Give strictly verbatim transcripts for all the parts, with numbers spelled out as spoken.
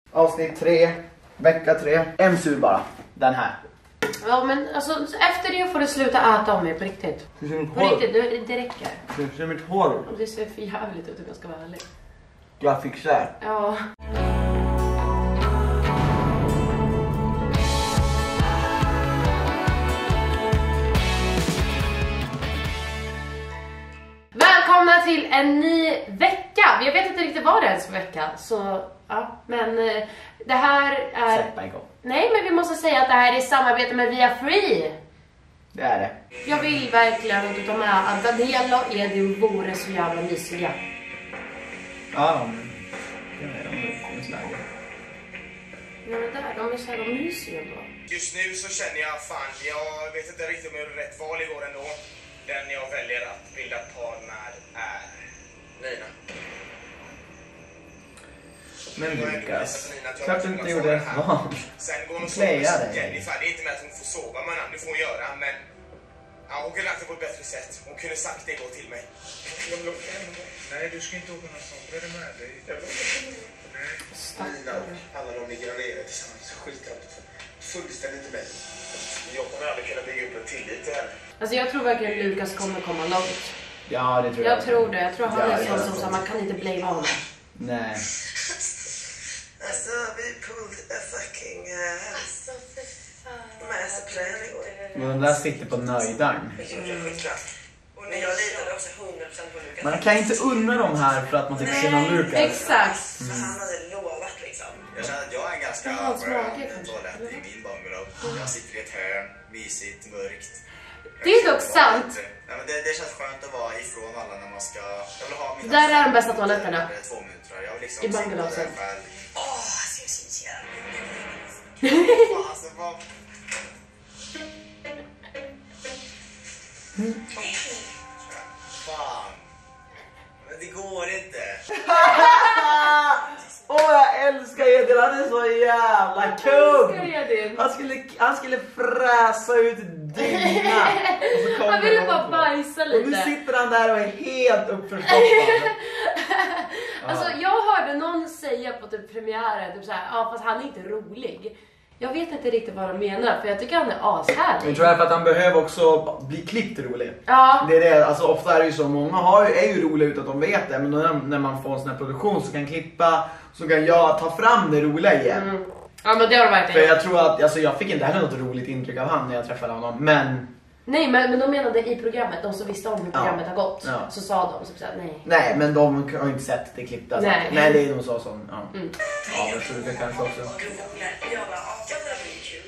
Avsnitt tre, vecka tre. En sur bara, den här. Ja, men alltså efter det får du sluta äta om mig på riktigt. Du ser mitt På hår. riktigt, det, det räcker. Du ser mitt hår. Och det ser för jävligt ut om jag ska vara ärlig. Jag fixar. Ja. Välkomna till en ny vecka. Jag vet inte riktigt vad det är för vecka. Så, ja, men eh, det här är... Sätta igång. Nej, men vi måste säga att det här är i samarbete med Via Free. Det är det. Jag vill verkligen att du tar med att Daniela och Edin vore så jävla mysiga. Ja, men... Jag vet inte om det finns läge. Nej, men där, de är så här mysiga då. Just nu så känner jag fan, jag vet inte riktigt om jag gjorde rätt val igår ändå. Den jag väljer att bilda par med är Nina. Men Lukas, klart du inte gjorde ett val. Sen går hon och Säga sover med det. Jennifer. Det är inte med att hon får sova med henne, det får hon göra. Men ja, hon kunde lagt det på ett bättre sätt. Hon kunde sagt det igår till mig. Nej, du ska inte åka någon sån. Vad är det med dig? Nina och alla de ligger och lever tillsammans. Skitallt. Fullständigt i mig. Jag kommer aldrig kunna bygga upp en tillit till henne. Alltså jag tror verkligen att Lukas kommer komma långt. Ja, det tror jag. Jag tror det. Jag tror han Ja, är sån ja. som så man kan inte blame honom. Nej. Alltså, vi pulled a fucking uh, Alltså för fan. masterplan igår. Men den där sitter på nöjdagn. Men jag litade också hundra procent på Lukas. Man kan inte unna dem här för att man tycker synd om Lukas. Exakt. Så han hade lovat liksom. Jag känner att jag är en ganska Det var skön smakligt. toalett i min bungalow. Jag sitter i ett hörn, mysigt, mörkt. Det är dock sant. Ja, men det, det känns skönt att vara ifrån alla när man ska... Jag vill ha mina... Där är de bästa toaletterna. Två minuter. Jag vill liksom I bungalowsen. sitta där själv. Åh, så syns jag. Alltså, vad... Fan. Men det går inte. Åh, oh, jag älskar Edin, han är så jävla kung! Edin. Han skulle, han skulle fräsa ut dina. Och så kommer Han ville någon bara på. bajsa Och nu lite. sitter han där och är helt uppförstoppad. Alltså jag hörde någon säga på typ premiären typ såhär, ja fast han är inte rolig. Jag vet inte riktigt vad de menar, för jag tycker han är ashärlig. Jag tror jag för att han behöver också bli klippt rolig. Ja. Det är det, alltså ofta är det ju så, många har ju, är ju roliga utan att de vet det. Men när, när man får en sån här produktion så kan klippa, så kan jag ta fram det roliga igen. Mm. Ja men det har det För verkligen. jag tror att, alltså jag fick inte heller något roligt intryck av han när jag träffade honom. Men, Nej men, men de menade i programmet, de som visste om hur programmet Ja. har gått. Ja. Så sa de så såhär, nej. nej men de har ju inte sett det klippta. Nej. Så. Nej det är nog så som, ja. Mm. Ja men så det kanske också. Jag bara, ja, det där blir kul.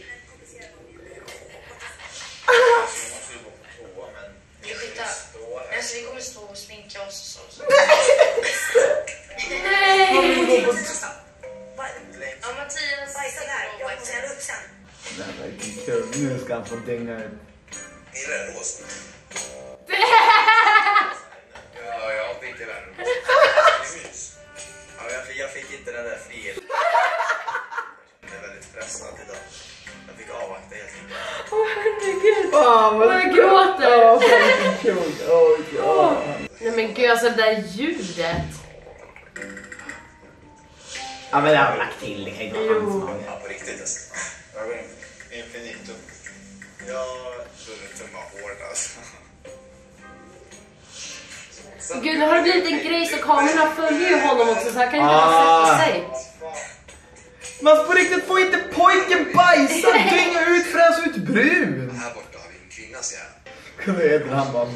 Vi skiter. Alltså vi kommer stå och sminka oss och så. Nej! Ja Mattias Bajsa där, jag måste säga upp sen. Det här var inte kul, nu ska han få dynga ut. Gillar den rosa? Ja, jag tycker den. Ja, jag, fick, jag fick inte den där friheten. Jag är väldigt stressad idag. Jag fick avvakta helt enkelt. Åh herregud. Fan vad jag gråter. Ja, fan kul. Åh ja. Nej men gud, alltså det där ljudet. Ja men det har jag lagt till, det kan inte vara hans mage. Ja, på riktigt alltså. Jag går in infinito. Jag börjar tumma hårt alltså. Gud, nu har det blivit en grej så kamerorna följer ju honom också så här kan inte Ah. bara sätta sig. Man på riktigt får inte pojken bajsa, dynga ut, fräs ut brun. Här borta har vi en kvinna ser jag. Kunde Edin, han bara...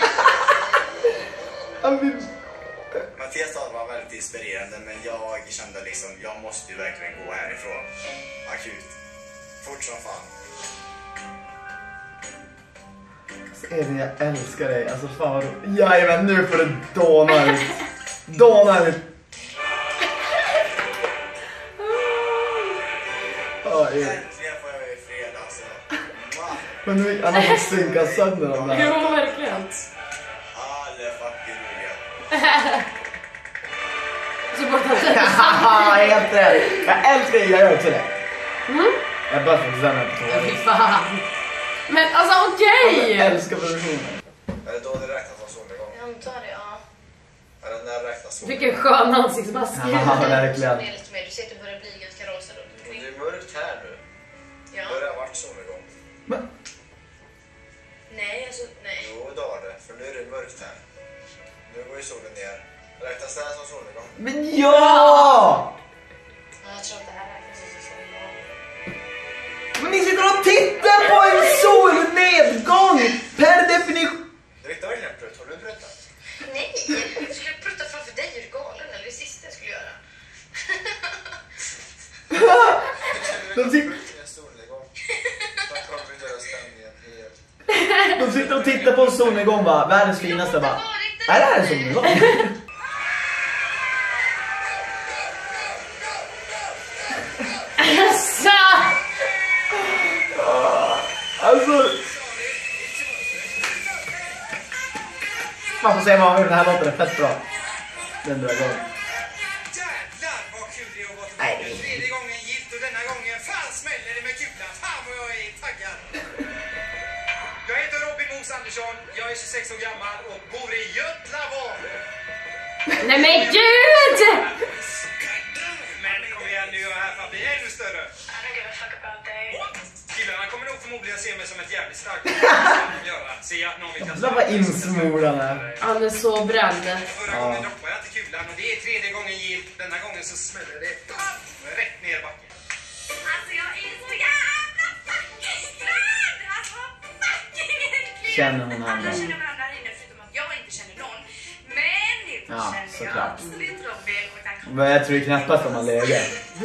Han vill... Mattias tal var väldigt inspirerande men jag kände liksom, jag måste ju verkligen gå härifrån. Akut. Fort som fan. Edin, jag älskar dig. Alltså fan vad roligt. Jajamän, nu får det dåna ut. Dåna ut. Ja, Edin. Äntligen får jag i fredag alltså. Mwah. Men nu, han har fått synka sönder de där. Jo, verkligen. Alla fucking roliga. Så bort han säger. Haha, helt rätt. Jag älskar det, jag gör också det. Mm? Jag bara fick sönder på Ja, fy tåget. fan. Men alltså okej. Jag älskar produktionen. Är det då det räknas som solnedgång? Jag antar det, ja. Ja, Ja, den där räknas så. Vilken skön ansiktsmask. Ja, verkligen. Lite mer. Du ser att du börjar bli ganska rosa då. Det är mörkt här nu. Ja. Det har varit solnedgång. Men, Nej, alltså nej. Jo, det har det. För nu är det mörkt här. Nu går ju solen ner. Räknas det här som solnedgång? men ja! Ja, jag tror att det här räknas som solnedgång. Men ni sitter och tittar på en solnedgång! Per definition. Det riktar verkligen prutt. Har du pruttat? Nej, jag skulle prutta framför dig. Är du galen? Eller det sista jag skulle göra. De sitter, En solnedgång. Där kommer vi göra stämningen helt. de sitter och tittar på en solnedgång, va? Världens finaste, va? Är det här en solnedgång? Alltså! Alltså... Man får säga vad den här låten är fett bra. Den drar igång. Jävlar vad kul det är att vara tillbaka. Tredje gången gift och denna gången fan smäller det med kulan. Fan vad jag är taggad. Jag heter Robin Mos Andersson. Jag är tjugosex år gammal och bor i Götlavång. Nej men gud! Men kom igen nu, jag är här för att bli ännu större. I don't give a fuck about dig. Killarna kommer nog förmodligen se mig som ett jävligt starkt göra. Se att någon vill kasta. Jävlar vad insmorad han är. Han är så bränd. Förra gången droppade jag till kulan och det är tredje gången gilt. Denna gången så smäller det paff, rätt ner i backen. Alltså jag är så jävla fucking glad! Alltså fucking äntligen! Känner hon han Alla då? känner varandra här inne förutom att jag inte känner någon. Men nu Ja, känner såklart. jag absolut Robin och tack. Men jag tror knappast om man läger.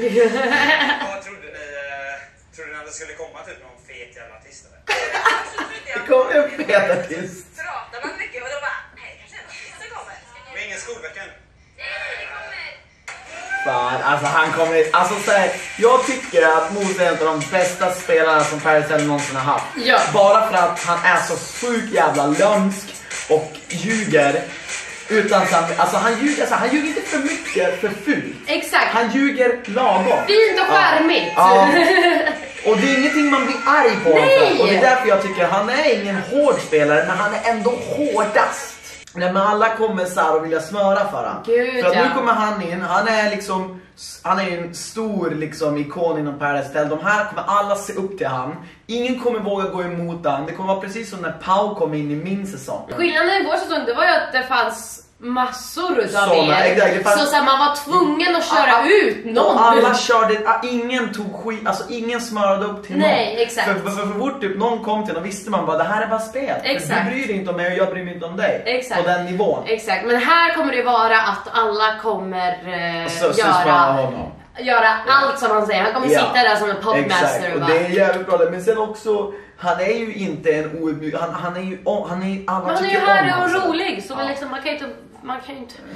Vad trodde ni? eh, Trodde ni att det skulle komma typ någon fet jävla artist eller? Det kommer en fet artist. Pratar man mycket och då bara, nej det kanske är någon artist som kommer. Men ingen skolvecka än. Nej, det kommer. Fan, alltså han kommer... Alltså så här, jag tycker att Mos är en av de bästa spelarna som Paris Hilton någonsin har haft. Ja. Bara för att han är så sjukt jävla lömsk och ljuger. Utan så att, alltså han ljuger, alltså han ljuger inte för mycket, för fult. Exakt. Han ljuger lagom. Fint och charmigt. Ja. Och det är ingenting man blir arg på. Nej. Och det är därför jag tycker han är ingen hård spelare, men han är ändå hårdast. Nej, men alla kommer så här och vilja smöra för han. Gud, för att ja. nu kommer han in, han är liksom, han är en stor liksom ikon inom Paradise Hotel. De här kommer alla se upp till han. Ingen kommer våga gå emot han. Det kommer vara precis som när Pau kom in i min säsong. Skillnaden i vår säsong det var ju att det fanns massor utav Såna, er. exakt, det fanns- Så, så här, man var tvungen att köra Ah, ut någon. Och alla körde, ah, ingen tog skit, alltså ingen smörade upp till Nej, någon. exakt. För, för, för, för fort typ, någon kom till och visste man bara, det här är bara spel. Exakt. Du bryr dig inte om mig och jag bryr mig inte om dig. Exakt. På den nivån. Exakt, men här kommer det vara att alla kommer eh, Så, så smöra göra, honom. göra allt som han säger. Han kommer Ja. sitta där som en popmaster Exakt, och och bara... det är jävligt bra. Men sen också, han är ju inte en outbjud, han, han är ju, oh, han är ju, alla Men han är ju tycker om härlig honom. och rolig, så Ja. man, liksom, man kan ju inte... Man kan ju inte... Du är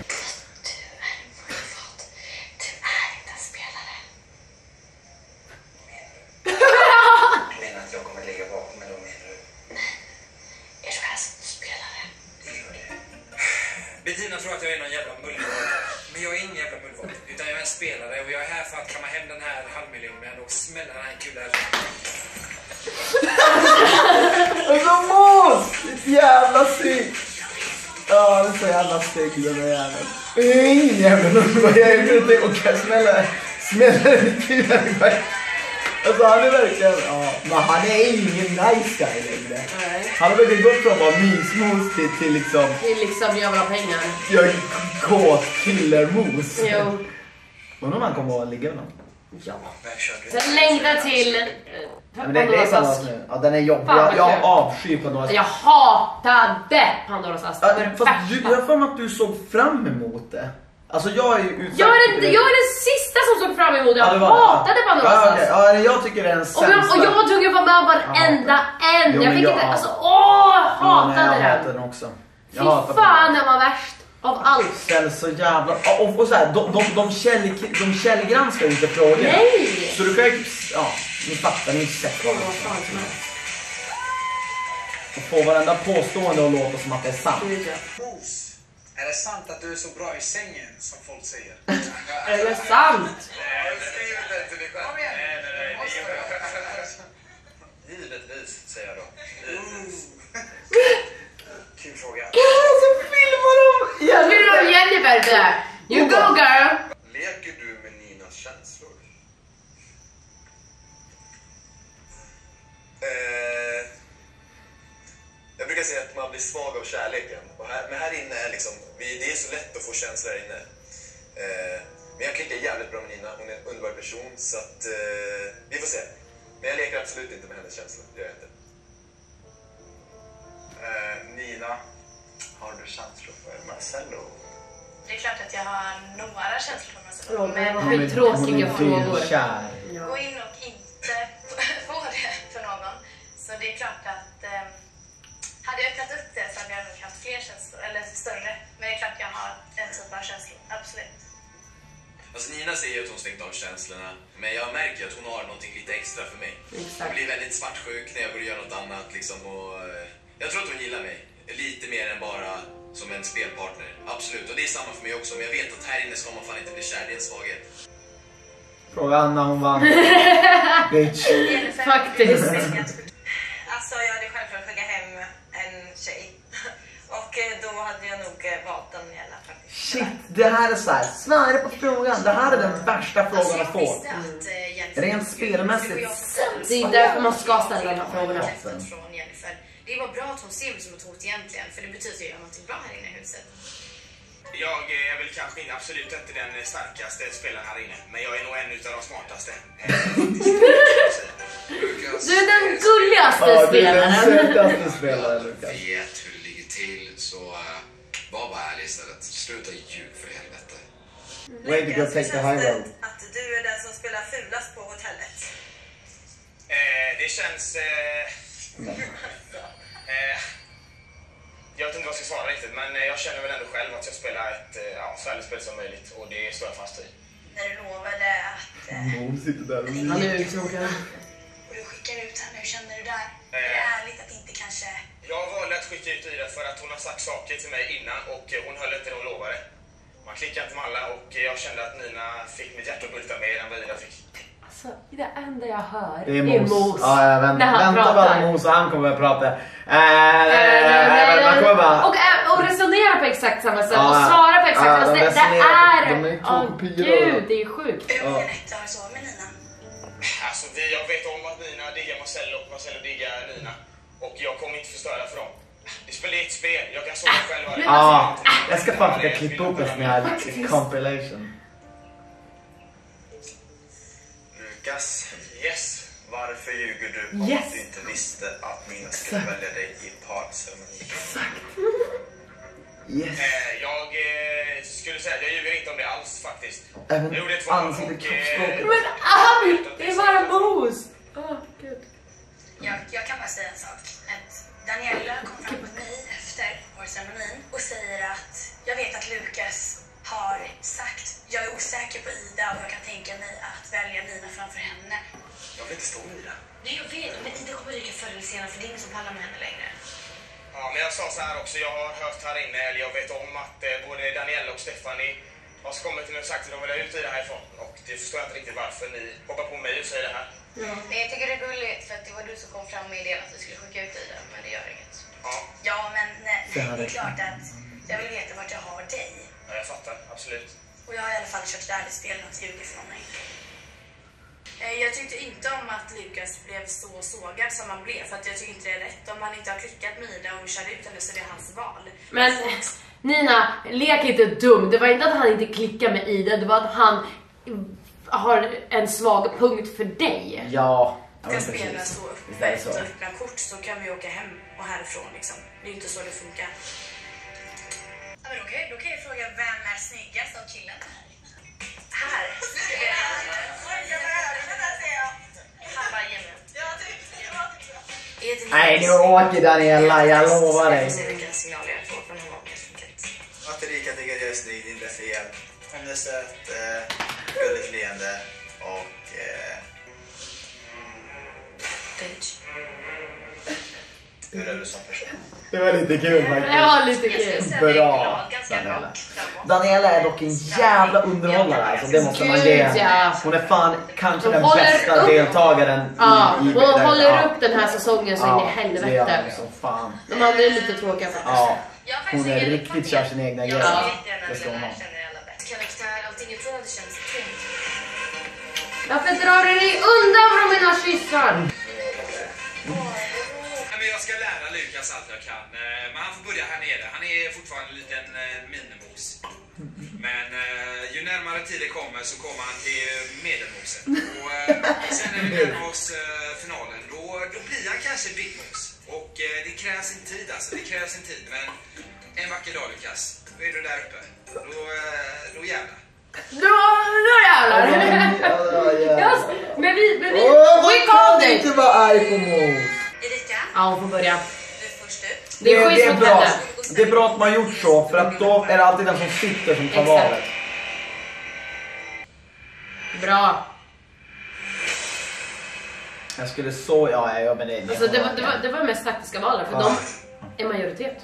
inte en spelare. Du menar att jag kommer ligga bakom eller vad menar du? Jag tror jag är spelare. Det gör det. Bettina tror att jag är någon jävla mullvad. Men jag är ingen jävla mullvad. Utan jag är en spelare och jag är här för att kamma hem den här halvmiljonen och smälla den här kulan. Alltså Mos! Ditt jävla stygg! Ja, det är så jävla stygg den där jäveln. Det är ingen jävla mullvad. Jag är ute och kan smälla, smälla ditt huvud i backen. Alltså han är verkligen, ja, men han är ingen nice guy längre. Nej. Han har verkligen gått från att vara mysmos till, till liksom, Det är liksom, jag vill ha pengar. jag är kåt killermos. Jo. Undrar om han kommer att ligga med någon. Ja. Vem kör du? Sen längtar till... eh, Men det, det är Pandoras Pandoras ask. nu. Ja, den är jobbig. Fan, Jag, vad jag kul. avskyr Pandoras. Jag hatade Pandoras ask. Det Ja, var det fast du, värsta. jag har för mig att du såg fram emot det. Alltså jag är ju utsatt. Jag är, den, jag är den sista som såg fram emot det. Jag Ja, det var det. hatade Pandoras Ja, ask. okej. Ja, jag tycker det är den Och sämsta. jag, och jag tog ju vara med varenda en. Jo, Jag men fick jag- inte... Alltså, åh! Jag Ja, nej, hatade jag hatar den. den också. Fy Jag hatar fan, den var värst av allt. Ställ så jävla... Ja, Och, och så här, de, de, de, käll, de källgranskar inte frågorna. Nej! Så du kan ju... Ja, ni fattar, ni sätter Åh, vad vad fan som helst. och få varenda påstående och låta som att det är sant. Gud, ja. Mos, är det sant att du är så bra i sängen som folk säger? Är det sant? Givetvis, säger jag då. Givetvis. Kul fråga. Så filmar de! Jag vill ha Jennifer. säga att man blir svag av kärleken. Och här, men här inne är liksom, vi, det är så lätt att få känslor här inne. Eh, men jag klickar jävligt bra med Nina. Hon är en underbar person. Så att, eh, vi får se. Men jag leker absolut inte med hennes känslor. Det gör jag inte. Eh, Nina, har du känslor för Marcello? Det är klart att jag har några känslor för Marcello. Frågor, Men skittråkiga frågor. Kär. gå in och inte få det för någon. Så det är klart att eh, hade jag öppnat upp det så hade jag nog haft fler känslor, eller större. Men det är klart att jag har en typ av känslor, absolut. Alltså Nina säger att hon stängt av känslorna, men jag märker att hon har någonting lite extra för mig. Exakt. Jag blir väldigt svartsjuk när jag går och gör något annat liksom, och eh, jag tror att hon gillar mig lite mer än bara som en spelpartner. Absolut, och det är samma för mig också, men jag vet att här inne ska man fan inte bli kär, det är en svaghet. Fråga Anna, hon vann. Bitch. Faktiskt. Alltså jag hade självklart skickat hem en tjej. Och då hade jag nog valt Daniela faktiskt. Shit, det här är så här. Svara på frågan. Det här är den värsta frågan att få. Rent spelmässigt. Det är därför man ska ställa de här frågorna. Från Jennifer. Det var bra att hon ser mig som ett hot egentligen, för det betyder ju någonting bra här inne i huset. Jag är väl kanske inte, absolut inte den starkaste spelaren här inne, men jag är nog en utav de smartaste. Du är den gulligaste Ja, du är den spelaren. sötaste spelaren, Lukas. Vet hur det ligger till, så uh, var bara ärlig istället. Sluta ljug för helvete. Way to go take the high road. Att du är den som spelar fulast på hotellet. Eh, det känns... Eh, eh, jag vet inte vad jag ska svara riktigt, men jag känner väl ändå själv att jag spelar ett eh, ja, så ärligt spel som möjligt, och det står jag fast i. När du lovade att... Eh, Hon sitter där och Han är uttråkad. och du skickar ut henne, hur känner du där? Eh. Är det ärligt att inte kanske... Jag valde att skicka ut Ida för att hon har sagt saker till mig innan, och eh, hon höll inte det hon lovade. Man klickar inte med alla, och eh, jag kände att Nina fick mitt hjärta att bulta mer än vad Ida fick. Alltså, det enda jag hör Det är Mos. Mos. Ja, jag vänta, när han vänta pratar. bara Mos och han kommer att prata. Äh, man kommer bara... Och, och resonera på exakt samma sätt. Ja, och svara på exakt ja, samma de sätt. Det resonerar är... på- de är Åh kopior. gud, det är sjukt. Hur många nätter har du sovit med Nina? Alltså, vi, jag vet om att Nina diggar Marcello och Marcello diggar Nina. Och jag kommer inte förstöra för dem. Det spelar ett spel, jag kan sova själv. Ja, jag ska fan försöka klippa upp en sån här compilation. Lukas, Yes. varför ljuger du om Yes. att du inte visste att Nina skulle välja dig i parceremoni? Yes. Eh, jag eh, skulle säga att jag ljuger inte om det alls faktiskt. Även Jag gjorde två val ansikte, och, kroppsspråket. Men Ami, det är bara Mos. Åh gud. Jag, jag kan bara säga en sak. Att Daniela kom fram till mig efter parceremonin och säger att jag vet att Lukas har sagt jag är osäker på Ida och jag kan tänka mig att välja Nina framför henne. Jag vill inte stå med Ida. Nej, jag vet, men Ida kommer ryka förr eller senare för det är ingen som pallar med henne längre. Ja, men jag sa så här också, jag har hört här inne, eller jag vet om att eh, både Daniela och Stephanie har kommit till mig och sagt att de vill ha ut Ida härifrån. Och det förstår jag inte riktigt varför ni hoppar på mig och säger det här. Mm. Men jag tycker det är gulligt för att det var du som kom fram med idén att vi skulle skicka ut Ida, men det gör inget. Ja, Ja, men nej, Det här det är- är klart att jag vill veta vart jag har dig. ja, jag fattar, absolut. Och jag har i alla fall kört ett ärligt spel och inte ljugit från mig. Eh, Jag tyckte inte om att Lukas blev så sågad som han blev, för att jag tycker inte det är rätt. Om han inte har klickat med Ida och kör ut henne så är det hans val. Men Nina, lek inte dum. Det var inte att han inte klickade med Ida. Det var att han har en svag punkt för dig. Ja, ja, Ska men spela precis. så Visst är det öppet så. och öppna kort så kan vi åka hem och härifrån liksom. Det är inte så det funkar. Ja, men okej, då kan jag fråga vem är snyggast av killen här? Här? Han bara ger mig. Nej, nu åker Daniela, jag lovar dig. Jag får se vilken signal jag får från honom. Att Erika tycker att jag är snygg, det är inte fel. Hon är söt, eh, gulligt leende och... Eh, hur är du som person? Det var lite kul faktiskt. Det var lite kul. Bra, Daniela. Daniela är dock en jävla underhållare, alltså det måste man ge. Gud, ja. Hon är fan kanske Hon den håller bästa upp- deltagaren Ja, i, i hon det- håller ja. upp den här säsongen så in i Ja, det gör helvete. hon som fan. De andra är lite tråkiga faktiskt. Ja, Jag har faktiskt hon är ingen riktigt uppfattning. kör sin egna Jag grej. vet Ja. gärna Det ska hon vem ha. jag känner alla bäst. Karaktär, allting. Jag tror att det känns tungt. Varför drar du dig undan från mina kyssar? Men jag ska lära Lukas lyckas allt jag kan. Eh, Men han får börja här nere. Han är fortfarande en liten eh, minimos. Men eh, ju närmare tiden kommer så kommer han till medelmosen. Och eh, sen när vi närmar oss eh, finalen, då, då blir han kanske big mos. Och eh, det krävs en tid alltså, det krävs en tid. Men en vacker dag, Lukas, då är du där uppe. Då, eh, då jävlar. Då, då jävlar! Ja, men vi, men vi, Åh, we man called kan it! inte vara arg på Mos. Erika, Ja, hon får börja. du är först ut. Det är det schysst är mot bra. henne. Det är bra att man gjort så, för att då är det alltid den som sitter som tar Exakt. valet. Bra. Jag skulle så, ja, ja men det, det, Alltså det var, det var, det var mest taktiska valet, för Ja. de är majoritet.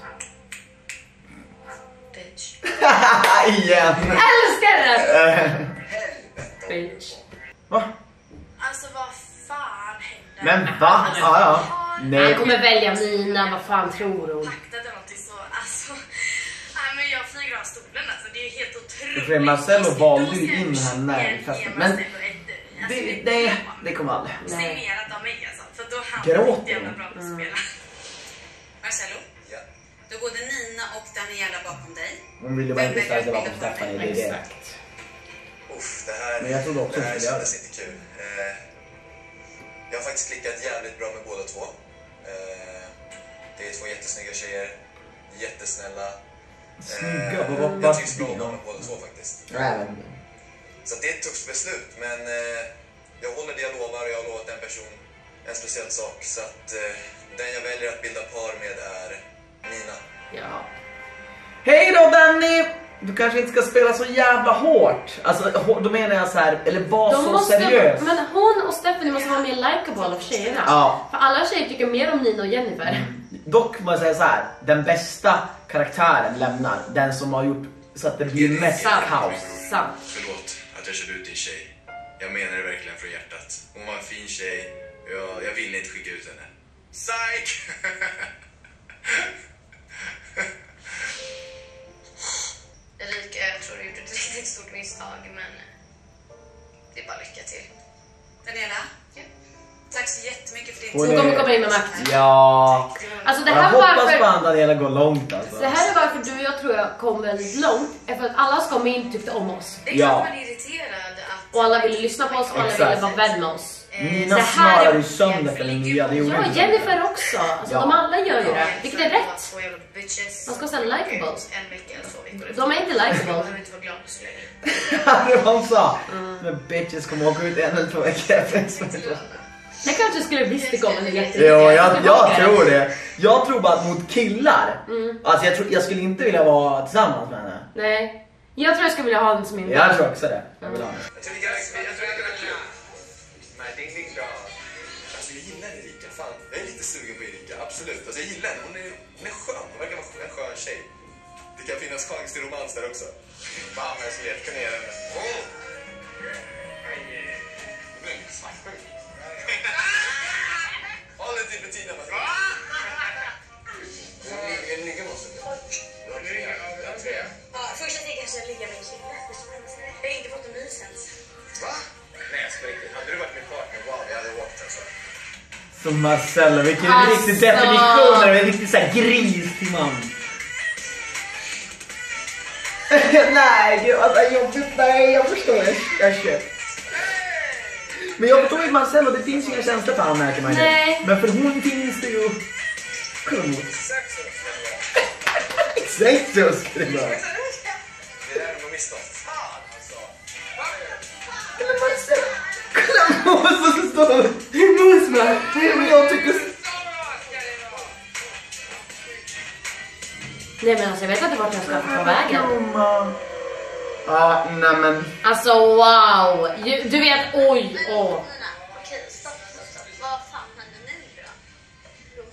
Bitch. Igen. Älskar det! Bitch. Va? Alltså vad fan händer? Men va? Ja, ja. Han Nej. kommer välja Nina, vad fan tror hon? Paktat eller någonting så, alltså. Nej men jag flyger av stolen alltså, det är helt otroligt. För Marcello valde ju Då ska in jag henne i ge festen, Marcello men ett, alltså, Det, ett det, diplom. det kommer aldrig. Signerat av mig alltså, för då han Gråter riktigt jävla hon? bra på att spela. Marcello, Ja. då går det Nina och Daniela bakom dig. Hon ville bara inte säga att det var på Stephanie, det är det. Uff, det här, Men jag trodde också det här att det kändes inte kul. Eh, jag har faktiskt klickat jävligt bra med båda två. Eh, det är två jättesnygga tjejer, jättesnälla. Snygga, vad- vad- jag vad- trivs bra med båda två faktiskt. Nej, jag vet inte. Så att det är ett tufft beslut, men eh, jag håller det jag lovar och jag har lovat en person en speciell sak. Så att eh, den jag väljer att bilda par med är Nina. Ja. Hej då Danny! Du kanske inte ska spela så jävla hårt. Alltså hå- då menar jag så här, eller var De så måste, seriös. men hon och Stephanie måste vara mer likeable av tjejerna. Ja. För alla tjejer tycker mer om Nina och Jennifer. Dock må jag säga så här, den bästa karaktären lämnar, den som har gjort så att det blir mest Sant. kaos. Sant. Förlåt att jag körde ut din tjej. Jag menar det verkligen från hjärtat. Hon var en fin tjej. Jag, jag ville inte skicka ut henne. Psych! Erika, jag tror du gjorde ett riktigt stort misstag, men det är bara lycka till. Daniela, ja. Tack så jättemycket för din Hon Hon är- kommer komma in med makt. Ja. Alltså det Jag här hoppas varför... på att Daniela går långt alltså. Det här är varför du och jag tror jag kom väldigt långt. Är för att alla som kom in tyckte om oss. Det är klart Ja. man är irriterad att... Och alla ville lyssna på oss och alla Exakt. ville vara vän med oss. Nina det här är- snarare ju sönder för den nya, det gjorde Ja, inte Jennifer också. Alltså Ja. de alla gör ju det. Vilket är rätt. Två jävla bitches. Man ska säga likeable. En vecka eller två veckor. De är inte likeable. Jag behöver inte vara glad så länge. det var hon sa. Men bitches kommer åka ut en eller två veckor efter. Jag kanske skulle visst det kommer en jättemycket. Jo, jag, jag tror det. Jag tror bara att mot killar. Mm. Alltså jag, tror, jag skulle inte vilja vara tillsammans med henne. Nej. Jag tror jag skulle vilja ha den som min Jag tror också det. Jag vill ha det. Jag tror vi kan, jag tror vi kan klara. Nej, det är inte bra. Alltså jag gillar Erika, fan. Jag är lite sugen på Erika, absolut. Alltså jag gillar henne, hon är, hon är skön. Hon verkar vara en skön tjej. Det kan finnas chans till romans där också. Fan, jag skulle jättekunna göra det. Oh. Håll dig till Bettina, Martin. Vill du ligga med oss? Jag tror jag. Ja, först att jag kanske ligga med en kille. Jag har inte fått en mys ens. Va? Nej, jag ska riktigt. Hade du varit min partner, wow, jag hade åkt alltså. Så Marcello, vilken Alltså. riktig definition av en riktig så här gris till man. Nej, gud, alltså jobbigt. Nej, jag förstår. Jag, jag köper. Men jag tror inte Marcello, det finns ju inga känslor för han, märker man ju. Nej. Men för hon finns det ju. Kom. Exakt så. Exakt så skulle det vara. Det där är nog misstag. Fan alltså. Kolla Marcello. Kolla Mos som står. Mos man. Men jag tycker... Nej men alltså jag vet inte vart jag ska ta vägen. Gumma. Ja, nej men. Alltså wow. Ju- Du vet, oj, åh. Okej, stopp, stopp, stopp. Vad fan hände nu då?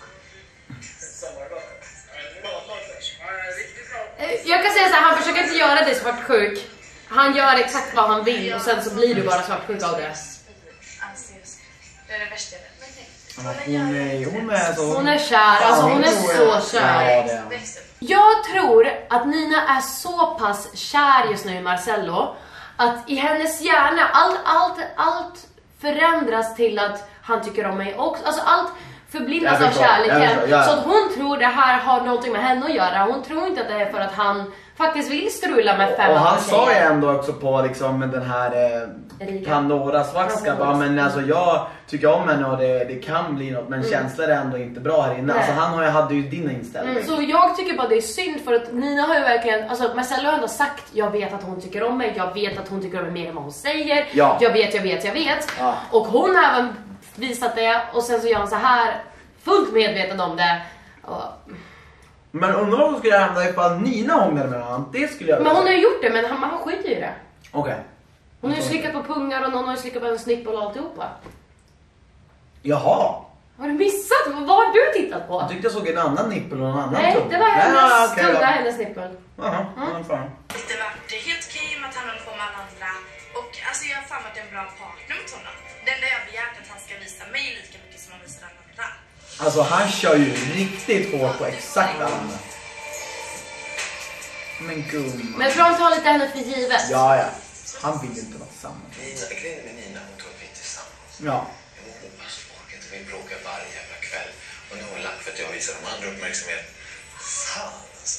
Eh, Jag kan säga så här, han försöker inte göra dig svartsjuk. Han gör exakt vad han vill och sen så blir du bara svartsjuk av det. Anses. Det är det värsta jag vet. Ja, Hon är, hon är så... Hon är kär, alltså hon är så kär. Ja, det är hon. Växt upp. Jag tror att Nina är så pass kär just nu i Marcello att i hennes hjärna allt, allt, allt förändras till att han tycker om mig också. Alltså allt förblindas Jag av förstår. Jag kärleken. förstår, ja. Så att hon tror det här har någonting med henne att göra. Hon tror inte att det är för att han faktiskt vill strula med fem Och han andra sa ju tjejer. ändå också på liksom den här eh, Erika. Pandoras vaska. Ja, men alltså jag tycker om henne och det, det kan bli något. Men Mm. känslor är ändå inte bra här inne. Nej. Alltså han har ju, hade ju din inställning. Mm, så jag tycker bara det är synd för att Nina har ju verkligen, alltså Marcella har ändå sagt jag vet att hon tycker om mig, jag vet att hon tycker om mig mer än vad hon säger, Ja. jag vet, jag vet, jag vet. Ja. Och hon har även visat det och sen så gör hon så här fullt medveten om det. Och... Men undrar vad som skulle hända ifall Nina hånglade med honom. Det skulle jag Men hon har ju gjort det, men han, han skiter ju i det. Okej. Okay. Hon har ju slickat på pungar och någon har ju slickat på en snipp och alltihopa. Jaha. Har du missat? Vad har du tittat på? Jag tyckte jag såg en annan nippel och en annan Nej, tunga. det var hennes Ja, okej, tunga, ja. hennes nippel. Jaha, Mm. vad fan. Det var helt okej med att han håller på med alla andra. Och alltså jag har fan varit en bra partner mot honom. Det enda jag begärt är att han ska visa mig lika mycket som han visar alla andra. Alltså han kör ju riktigt hårt på exakt alla andra. Men gumman. Men för att ta lite henne för givet. Ja, ja. Han vill ju inte vara tillsammans. Nina, grejen med Nina, hon tror att vi är tillsammans. Ja. Men hon alltså, orkar inte. Vi bråkar varje jävla kväll. Och nu har hon lagt för att jag visar de andra uppmärksamhet. Fan alltså.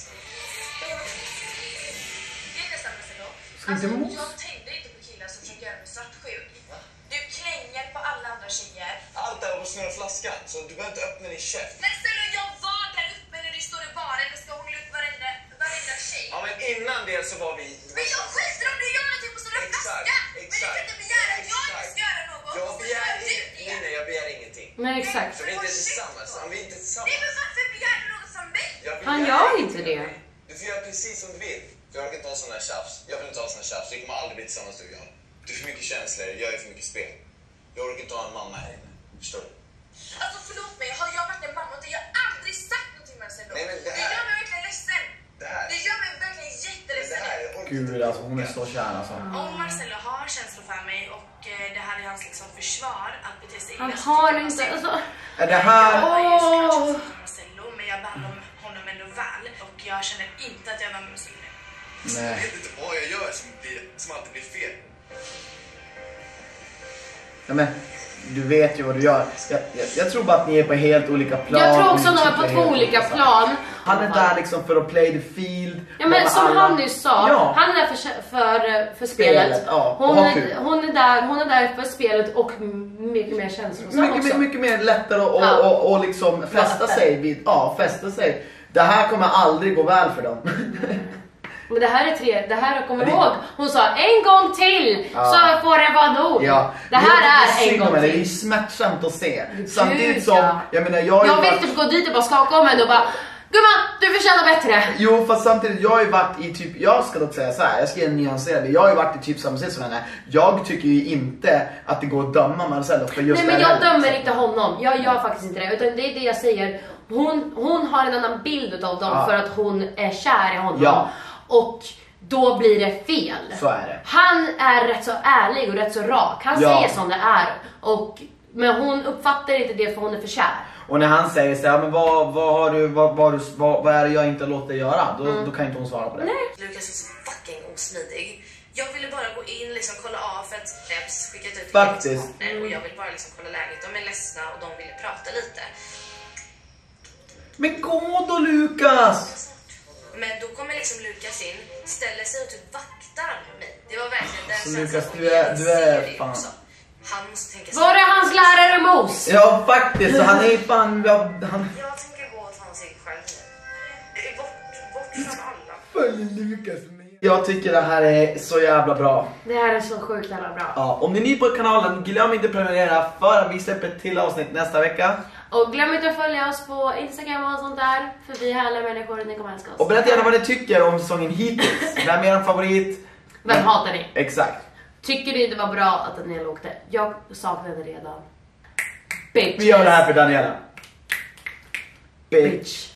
Det är nästan nästan då. Ska inte Alltså, mos? jag tänkte inte på killar som försöker göra mig svartsjuk. Du klänger på alla andra tjejer. Allt det här var att snurra flaskan, så du behöver inte öppna din käft. Men ställer jag var där uppe när du står i baren och ska hångla ut varenda, varenda tjej. Ja, men innan det så var vi... Men jag skiter om du gör någonting på sådana Exakt, flaska. Men du exakt, kan inte begära att jag inte exakt. ska göra något. Jag och så begär gör du ingenting. det. Nej, nej, jag begär ingenting. Nej, exakt. Så vi är inte tillsammans. Om vi är inte Nej, tillsammans. men varför begär du något som mig? Jag Han begär gör ingenting. inte det. Du får göra precis som du vill. För jag orkar inte ha sån här tjafs. Jag vill inte ha sån här tjafs. Vi kommer aldrig bli tillsammans, du och jag. Du är för mycket känslor. Jag är för mycket spel. Jag orkar inte ha en mamma här inne. Förstår du? Alltså förlåt mig, har jag varit en mamma och jag har aldrig sagt någonting med sig då? Nej, men det det här- gör mig verkligen ledsen. Det här... Det gör mig verkligen Men det jätteledsen. här... jag orkar Gud, inte. alltså hon är så kär alltså. Om Marcelo har känslor för mig och eh, det här är hans liksom försvar att bete sig Han illa, så har tycker jag inte, Marcelo- alltså. Är det här... Jag har ju såklart Åh. känslor för Marcelo, men jag behandlar honom ändå väl och jag känner inte att jag är med Marcelo nu. Jag Nej. vet inte vad jag gör som, blir, som alltid blir fel. Ja, men du vet ju vad du gör. Jag, jag, jag tror bara att ni är på helt olika plan. Jag tror också Ni att de är tycker på två helt olika olika. plan. Han är där liksom för att play the field. Ja, men med som alla. han nyss sa, Ja. han är där för, för, för spelet. Spelet, ja, och Hon, ha är, kul. hon, är där, hon är där för spelet och mycket mer känslosam Mycket, också. mycket, mycket mer lättare och, Ja. och, och liksom fästa öppen. sig vid, ja, fästa sig. Det här kommer aldrig gå väl för dem. Men det här är tre, det här kommer Det- ihåg. Hon sa en gång till Ja. så får det vara nog. Ja. Det här Jag tycker är en synd om gång henne. Det är ju till. smärtsamt att se. Gud, Samtidigt som, ja. jag menar jag har ju Jag vill varit- typ gå dit och bara skaka om henne och bara gumman, du förtjänar bättre. Jo, fast samtidigt, jag har ju varit i typ, jag ska dock säga så här, jag ska ge en nyanserad bild. Jag har ju varit i typ samma sätt som henne. Jag tycker ju inte att det går att döma Marcelo för just Nej, men det jag här. dömer inte honom. Jag gör faktiskt inte det. Utan det är det jag säger. Hon, hon har en annan bild av dem Ja. för att hon är kär i honom. Ja. Och då blir det fel. Så är det. Han är rätt så ärlig och rätt så rak. Han Ja. säger som det är. Och, men hon uppfattar inte det för hon är för kär. Och när han säger så här, men vad, vad har du, vad, vad, har du vad, vad är det jag inte låter dig göra? Då, Mm. då kan inte hon svara på det. Lukas är så fucking osmidig. Jag ville bara gå in, liksom kolla av för att Ebbs skickat ut Faktiskt. partner och jag vill bara liksom kolla läget. De är ledsna och de ville prata lite. Men gå då Lukas! Men då kommer liksom Lukas in, ställer sig och typ vaktar mig. Det var verkligen den Så känslan. Lukas, och du är- jag du ser är det fan- också. Han måste tänka sig. Var är hans lärare Mos? Ja faktiskt, så han är fan, ja, han Jag tänker gå och ta en cigg själv nu. Bort, bort från alla. följer Lukas med. Jag tycker det här är så jävla bra. Det här är så sjukt jävla bra. Ja, om ni är ny på kanalen, glöm inte att prenumerera för att vi släpper ett till avsnitt nästa vecka. Och glöm inte att följa oss på Instagram och sånt där. För vi är härliga människor och ni kommer älska oss. Och berätta gärna vad ni tycker om säsongen hittills. Vem är er favorit? Vem hatar ni? Exakt. Tycker ni det var bra att Daniela åkte? Jag saknade redan. Bitch. Vi gör det här för Daniela. Bitch.